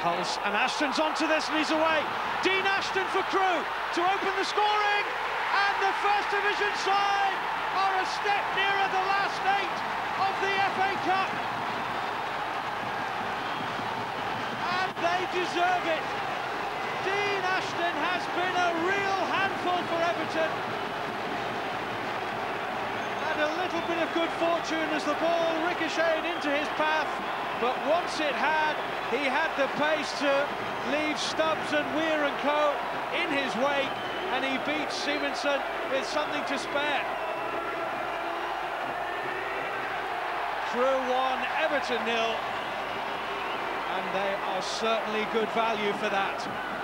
Pulse, and Ashton's onto this and he's away. Dean Ashton for Crewe to open the scoring, and the First Division side are a step nearer the last 8 of the FA Cup. And they deserve it. Dean Ashton has been a real handful for Everton. And a little bit of good fortune as the ball ricocheted into his path, but once it had, he had the pace to leave Stubbs and Weir and co in his wake, and he beats Simonsen with something to spare. Crewe 1, Everton 0, and they are certainly good value for that.